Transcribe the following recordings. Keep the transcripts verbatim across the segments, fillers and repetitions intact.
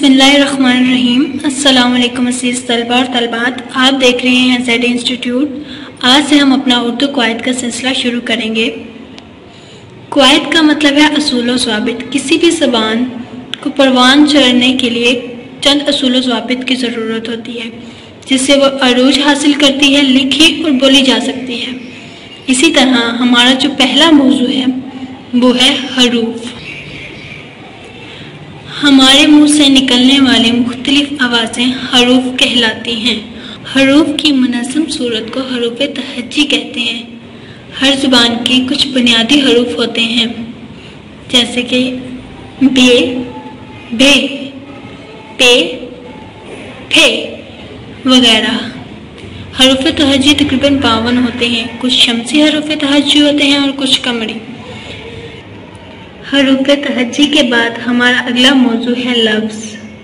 बिस्मिल्लाहिर्रहमानिर्रहीम। अस्सलाम वालेकुम अज़ीज़ तलबा और तलबात, आप देख रहे हैं ज़ेड इंस्टीट्यूट। आज से हम अपना उर्दू क़वायद का सिलसिला शुरू करेंगे। क़वायद का मतलब है असूल व ज़वाबित। किसी भी ज़बान को परवान चढ़ने के लिए चंद असूल व ज़वाबित की ज़रूरत होती है जिससे वो अरूज हासिल करती है, लिखी और बोली जा सकती है। इसी तरह हमारा जो पहला मौजू है वो है हरूफ। हमारे मुंह से निकलने वाली मुख्तलिफ आवाज़ें हरूफ कहलाती हैं। हरूफ की मुनज़्ज़म सूरत को हरूफ तहज्जी कहते हैं। हर ज़ुबान के कुछ बुनियादी हरूफ होते हैं जैसे कि बे, भे, पे, फे वगैरह। हरूफ तहज्जी तकरीबन बावन होते हैं। कुछ शमसी हरूफ तहज्जी होते हैं और कुछ कमरी। हरूफ तहज्जी के बाद हमारा अगला मौजू है लफ्ज़।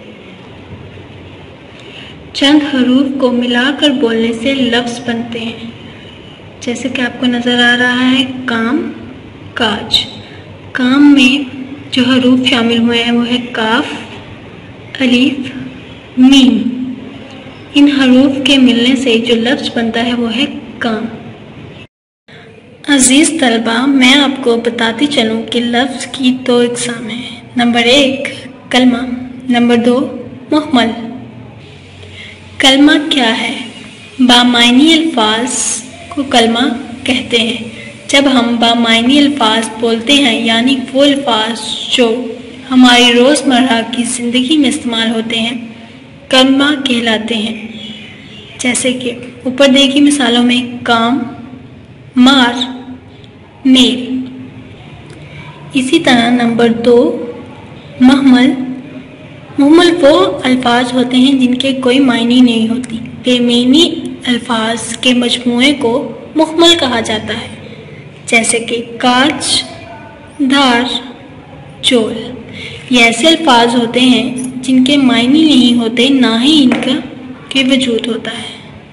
चंद हरूफ को मिलाकर बोलने से लफ्ज़ बनते हैं जैसे कि आपको नज़र आ रहा है काम, काज। काम में जो हरूफ शामिल हुए हैं वो है काफ, अलीफ, मीम। इन हरूफ के मिलने से जो लफ्ज़ बनता है वो है काम। अज़ीज़ तलबा, मैं आपको बताती चलूँ कि लफ्ज़ की दो इक़साम हैं। नंबर एक कलमा, नंबर दो मुहम्मल। कलमा क्या है? बामायनी अल्फाज को कलमा कहते हैं। जब हम बामायनी अल्फाज बोलते हैं यानी वो अल्फाज जो हमारी रोज़मर्रा की ज़िंदगी में इस्तेमाल होते हैं कलमा कहलाते हैं। जैसे कि ऊपर दी गई मिसालों में काम, मार, मेल। इसी तरह नंबर दो मुहम्मल। मुहम्मल वो अल्फाज होते हैं जिनके कोई मायने नहीं होती। बेमानी अल्फाज के मजमूए को मुहम्मल कहा जाता है जैसे कि काच, धार, चोल। ये ऐसे अल्फाज होते हैं जिनके मायने नहीं होते, ना ही इनका के वजूद होता है।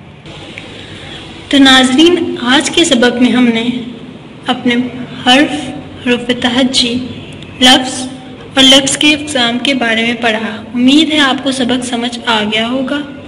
तो नाज़रीन, आज के सबक में हमने अपने हर्फ, हरूफ तहज्जी, लफ्ज़ और लफ्ज़ के इक़साम के बारे में पढ़ा। उम्मीद है आपको सबक समझ आ गया होगा।